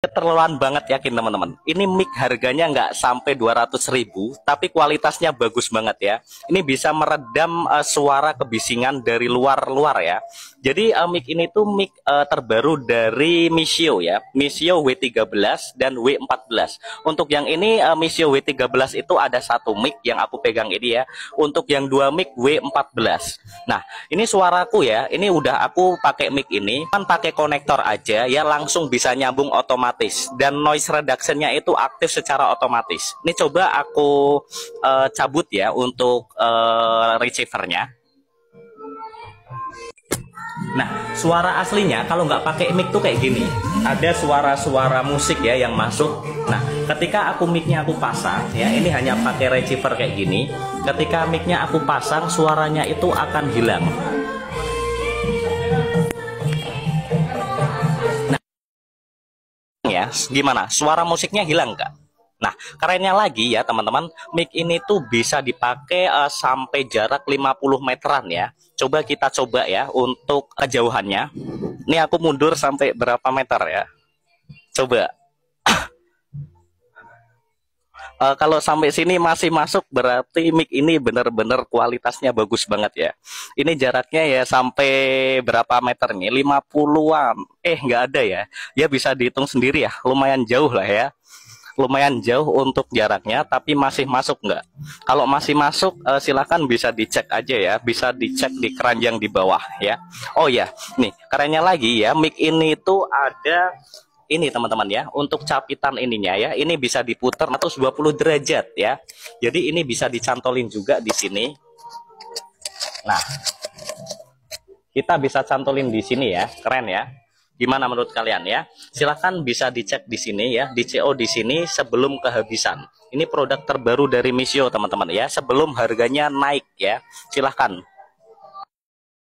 Keterlaluan banget, yakin teman-teman. Ini mic harganya nggak sampai 200.000, tapi kualitasnya bagus banget ya. Ini bisa meredam suara kebisingan dari luar-luar ya. Jadi mic ini tuh mic terbaru dari Misio ya. Misio W13 dan W14. Untuk yang ini Misio W13 itu ada satu mic yang aku pegang ini ya. Untuk yang dua mic W14. Nah, ini suaraku ya. Ini udah aku pakai mic ini kan pakai konektor aja ya, langsung bisa nyambung otomatis, dan noise reductionnya itu aktif secara otomatis. Ini coba aku cabut ya untuk receivernya. Nah, suara aslinya kalau nggak pakai mic tuh kayak gini. Ada suara-suara musik ya yang masuk. Nah, ketika aku micnya aku pasang ya, ini hanya pakai receiver kayak gini. Ketika micnya aku pasang, suaranya itu akan hilang. Ya, gimana? Suara musiknya hilang nggak? Nah, kerennya lagi ya teman-teman, mic ini tuh bisa dipakai sampai jarak 50 meteran ya. Coba kita coba ya untuk kejauhannya. Ini aku mundur sampai berapa meter ya? Coba. Kalau sampai sini masih masuk, berarti mic ini bener-bener kualitasnya bagus banget ya. Ini jaraknya ya sampai berapa meter nih? 50-an. Nggak ada ya. Ya bisa dihitung sendiri ya. Lumayan jauh lah ya. Lumayan jauh untuk jaraknya, tapi masih masuk nggak? Kalau masih masuk, silakan bisa dicek aja ya. Bisa dicek di keranjang di bawah ya. Oh ya, nih kerennya lagi ya. Mic ini tuh ada ini teman-teman ya, untuk capitan ininya ya, ini bisa diputar 120 derajat ya. Jadi ini bisa dicantolin juga di sini. Nah, kita bisa cantolin di sini ya, keren ya. Gimana menurut kalian ya? Silahkan bisa dicek di sini ya, di CO di sini sebelum kehabisan. Ini produk terbaru dari Misio teman-teman ya, sebelum harganya naik ya. Silahkan